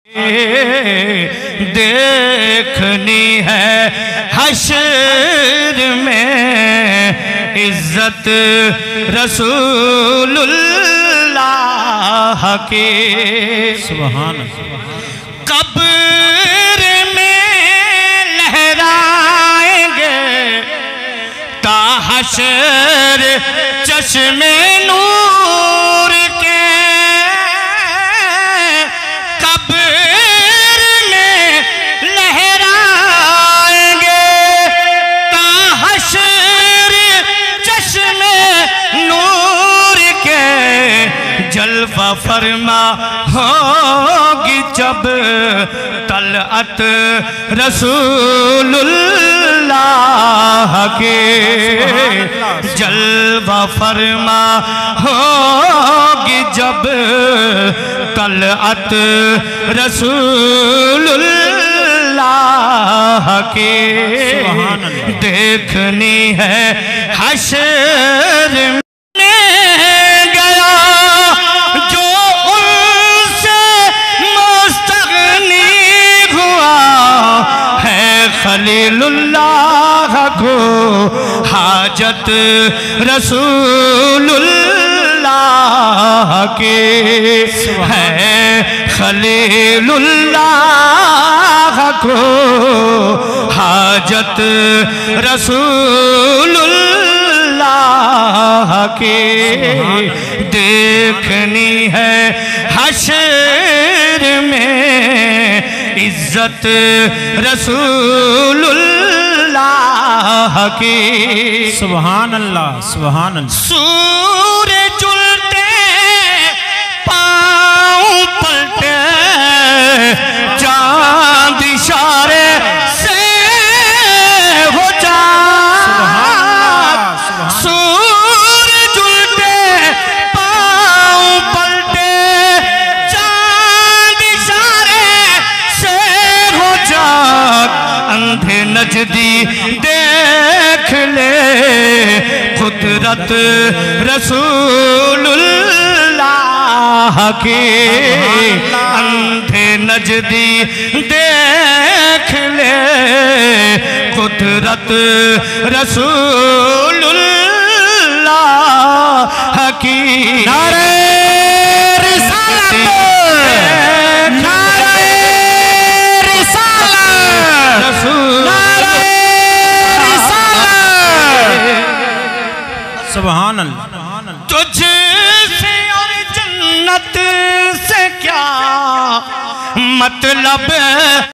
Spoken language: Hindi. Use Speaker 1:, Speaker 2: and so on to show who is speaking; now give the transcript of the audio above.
Speaker 1: देखनी है हश्र में इज्जत रसूलुल्लाह की।
Speaker 2: सुभान।
Speaker 1: कब्र में लहराएंगे ता हश्र चश्मे नूर के। जलवा फरमा होगी जब तलअत रसूलुल्लाह के। जलवा फरमा होगी जब तलअत रसूलुल्लाह के। देखनी है हश्र खलीलुल्लाह को हाजत रसूलुल्लाह के है। खलीलुल्लाह को हाजत रसूलुल्लाह के। देखनी है हश्र में इज्जत रसूलुल्लाह की।
Speaker 2: सुभान अल्लाह, सुभान अल्लाह।
Speaker 1: सूरज उल्टे पाँव पलटे चांद इशारे से हो जा। सूरज उल्टे पाँव पलटे चांद इशारे से हो जा। अंधे नजदी देख ले कुदरत रसूलुल्लाह की। अंधे नजदी देख ले कुदरत रसूलुल्लाह की। नारे रिसालत, नारे रिसालत, नारे रिसालत।
Speaker 2: सुभान अल्लाह।
Speaker 1: तुझसे और जन्नत से क्या मतलब